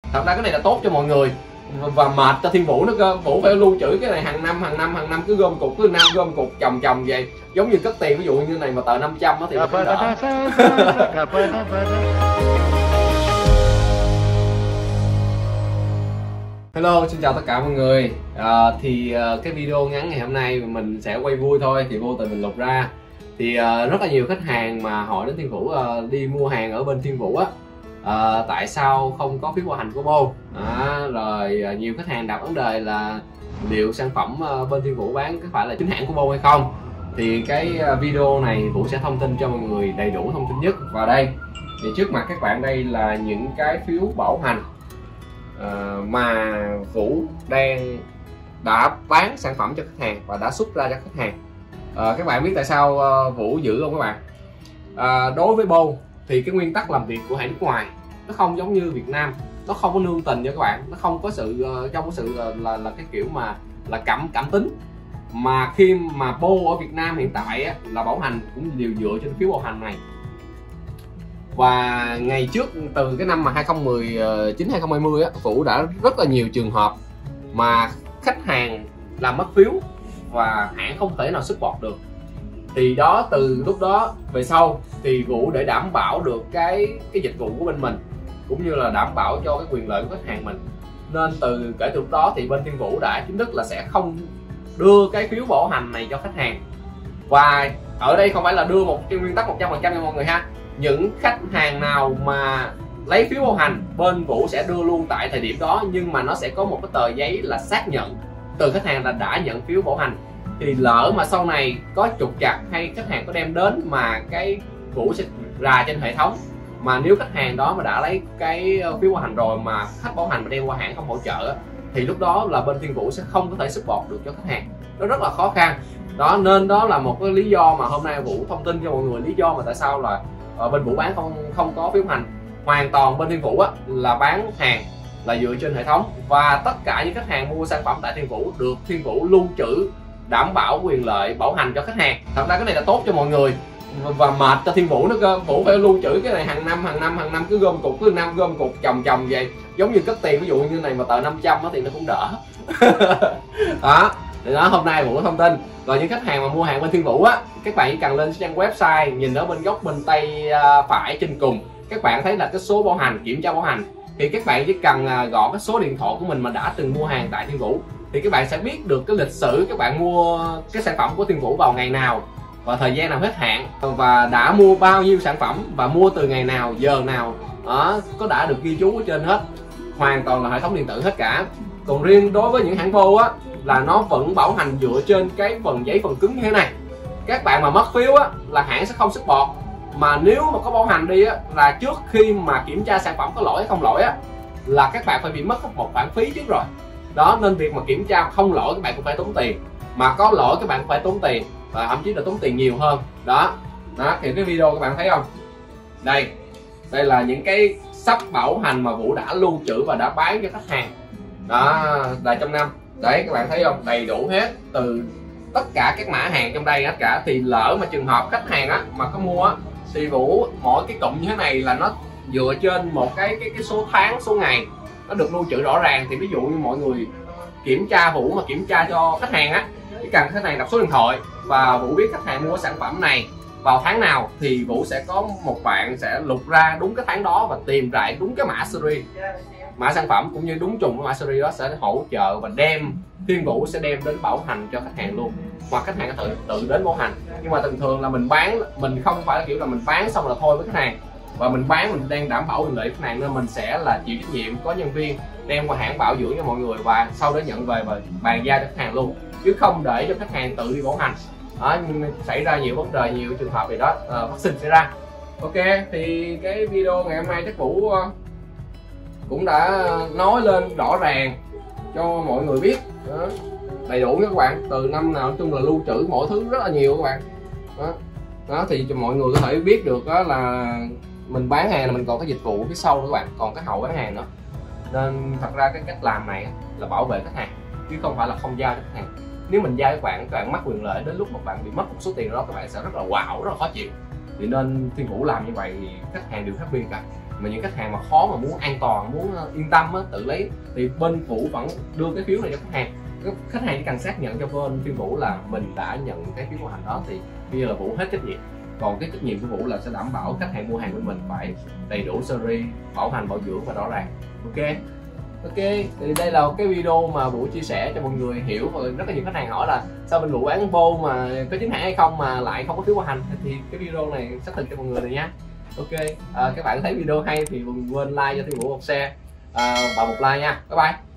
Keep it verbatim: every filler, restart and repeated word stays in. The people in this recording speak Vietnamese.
Thật ra cái này là tốt cho mọi người và mệt cho Thiên Vũ nữa cơ. Vũ phải lưu trữ cái này hàng năm hàng năm hàng năm cứ gom cục, cứ năm gom cục chồng chồng vậy, giống như cất tiền. Ví dụ như này mà tờ năm trăm thì nó cũng đỡ. Hello, xin chào tất cả mọi người. à, Thì uh, cái video ngắn ngày hôm nay mình sẽ quay vui thôi, thì vô tình mình lục ra. Thì uh, rất là nhiều khách hàng mà hỏi đến Thiên Vũ uh, đi mua hàng ở bên Thiên Vũ á, uh, tại sao không có phiếu bảo hành của Bô. à, Rồi uh, nhiều khách hàng đặt vấn đề là liệu sản phẩm uh, bên Thiên Vũ bán có phải là chính hãng của Bô hay không. Thì cái uh, video này Vũ sẽ thông tin cho mọi người đầy đủ thông tin nhất vào đây. Thì trước mặt các bạn đây là những cái phiếu bảo hành Uh, mà Vũ đang đã bán sản phẩm cho khách hàng và đã xuất ra cho khách hàng. uh, Các bạn biết tại sao uh, Vũ giữ không các bạn? Uh, đối với Bô thì cái nguyên tắc làm việc của hãng nước ngoài nó không giống như Việt Nam, nó không có nương tình cho các bạn, nó không có sự uh, trong có sự uh, là là cái kiểu mà là cảm cảm tính. Mà khi mà Bô ở Việt Nam hiện tại á, là bảo hành cũng đều dựa trên phiếu bảo hành này. Và ngày trước từ cái năm mà hai không một chín hai không hai không á, Vũ đã rất là nhiều trường hợp mà khách hàng làm mất phiếu và hãng không thể nào support được. Thì đó, từ lúc đó về sau thì Vũ để đảm bảo được cái cái dịch vụ của bên mình, cũng như là đảm bảo cho cái quyền lợi của khách hàng mình, nên từ kể từ lúc đó thì bên Thiên Vũ đã chính thức là sẽ không đưa cái phiếu bảo hành này cho khách hàng. Và ở đây không phải là đưa một cái nguyên tắc một trăm phần trăm cho mọi người ha. Những khách hàng nào mà lấy phiếu bảo hành, bên Vũ sẽ đưa luôn tại thời điểm đó, nhưng mà nó sẽ có một cái tờ giấy là xác nhận từ khách hàng là đã nhận phiếu bảo hành. Thì lỡ mà sau này có trục trặc hay khách hàng có đem đến mà cái Vũ sẽ rà trên hệ thống, mà nếu khách hàng đó mà đã lấy cái phiếu bảo hành rồi mà khách bảo hành mà đem qua hãng không hỗ trợ, thì lúc đó là bên Thiên Vũ sẽ không có thể support được cho khách hàng. Nó rất là khó khăn đó, nên đó là một cái lý do mà hôm nay Vũ thông tin cho mọi người lý do mà tại sao là ở bên Vũ bán không không có phiếu hành. Hoàn toàn bên Thiên Vũ á, là bán hàng là dựa trên hệ thống, và tất cả những khách hàng mua sản phẩm tại Thiên Vũ được Thiên Vũ lưu trữ đảm bảo quyền lợi bảo hành cho khách hàng. Thật ra cái này là tốt cho mọi người và mệt cho Thiên Vũ nữa cơ. Vũ phải lưu trữ cái này hàng năm hàng năm hàng năm cứ gom cục, cứ năm gom cục chồng chồng vậy, giống như cất tiền. Ví dụ như này mà tờ năm trăm thì nó cũng đỡ. Đó, thì đó, hôm nay Vũ có thông tin. Rồi những khách hàng mà mua hàng bên Thiên Vũ á, các bạn chỉ cần lên trang website, nhìn ở bên góc bên tay phải trên cùng, các bạn thấy là cái số bảo hành, kiểm tra bảo hành. Thì các bạn chỉ cần gõ cái số điện thoại của mình mà đã từng mua hàng tại Thiên Vũ, thì các bạn sẽ biết được cái lịch sử các bạn mua cái sản phẩm của Thiên Vũ vào ngày nào và thời gian nào hết hạn, và đã mua bao nhiêu sản phẩm và mua từ ngày nào, giờ nào, đó, có đã được ghi chú ở trên hết. Hoàn toàn là hệ thống điện tử hết cả. Còn riêng đối với những hãng Bô á, là nó vẫn bảo hành dựa trên cái phần giấy phần cứng như thế này. Các bạn mà mất phiếu á, là hãng sẽ không support. Mà nếu mà có bảo hành đi á, là trước khi mà kiểm tra sản phẩm có lỗi hay không lỗi á, là các bạn phải bị mất một khoản phí trước rồi. Đó, nên việc mà kiểm tra không lỗi các bạn cũng phải tốn tiền, mà có lỗi các bạn cũng phải tốn tiền, và thậm chí là tốn tiền nhiều hơn. Đó, đó thì cái video các bạn thấy không? Đây, đây là những cái sắp bảo hành mà Vũ đã lưu trữ và đã bán cho khách hàng. Đó, là trong năm. Đấy, các bạn thấy không? Đầy đủ hết, từ tất cả các mã hàng trong đây hết cả. Thì lỡ mà trường hợp khách hàng á mà có mua á, thì Vũ mỗi cái cụm như thế này là nó dựa trên một cái cái cái số tháng, số ngày nó được lưu trữ rõ ràng. Thì ví dụ như mọi người kiểm tra Vũ mà kiểm tra cho khách hàng á, chỉ cần khách hàng đọc số điện thoại và Vũ biết khách hàng mua sản phẩm này vào tháng nào, thì Vũ sẽ có một bạn sẽ lục ra đúng cái tháng đó và tìm lại đúng cái mã series, mã sản phẩm cũng như đúng trùng với mã series đó, sẽ hỗ trợ và đem Thiên Vũ sẽ đem đến bảo hành cho khách hàng luôn, hoặc khách hàng có tự tự đến bảo hành. Nhưng mà thường thường là mình bán, mình không phải là kiểu là mình bán xong là thôi với khách hàng, và mình bán mình đang đảm bảo quyền lợi khách hàng, nên mình sẽ là chịu trách nhiệm, có nhân viên đem qua hãng bảo dưỡng cho mọi người và sau đó nhận về và bàn giao cho khách hàng luôn, chứ không để cho khách hàng tự đi bảo hành. Đó, nhưng xảy ra nhiều vấn đề, nhiều trường hợp gì đó uh, phát sinh xảy ra. Ok, thì cái video ngày hôm nay chắc Vũ uh, cũng đã nói lên rõ ràng cho mọi người biết. Đó, đầy đủ các bạn, từ năm nào nói chung là lưu trữ mọi thứ rất là nhiều các bạn. Đó, đó thì cho mọi người có thể biết được đó là mình bán hàng là mình còn cái dịch vụ phía sau nữa các bạn, còn cái hậu bán hàng nữa. Nên thật ra cái cách làm này là bảo vệ khách hàng chứ không phải là không giao cho khách hàng. Nếu mình giao các bạn, các bạn mất quyền lợi, đến lúc mà bạn bị mất một số tiền đó các bạn sẽ rất là quạo, rất là khó chịu. Thì nên Thiên Vũ làm như vậy thì khách hàng đều happy cả. mà những khách hàng mà khó mà muốn an toàn, muốn yên tâm á, tự lấy thì bên Vũ vẫn đưa cái phiếu này cho khách hàng. Khách hàng chỉ cần xác nhận cho bên Thiên Vũ là mình đã nhận cái phiếu bảo hành đó thì bây giờ là Vũ hết trách nhiệm. Còn cái trách nhiệm của Vũ là sẽ đảm bảo khách hàng mua hàng của mình phải đầy đủ series, bảo hành, bảo dưỡng và rõ ràng. Ok. Ok, thì đây là cái video mà Vũ chia sẻ cho mọi người hiểu. Và rất là nhiều khách hàng hỏi là sao bên Vũ bán vô mà có chính hãng hay không mà lại không có phiếu bảo hành, thì cái video này xác thực cho mọi người này nhé. Ok, à, các bạn thấy video hay thì đừng quên like cho Thiên Vũ một share à, và một like nha. Bye bye.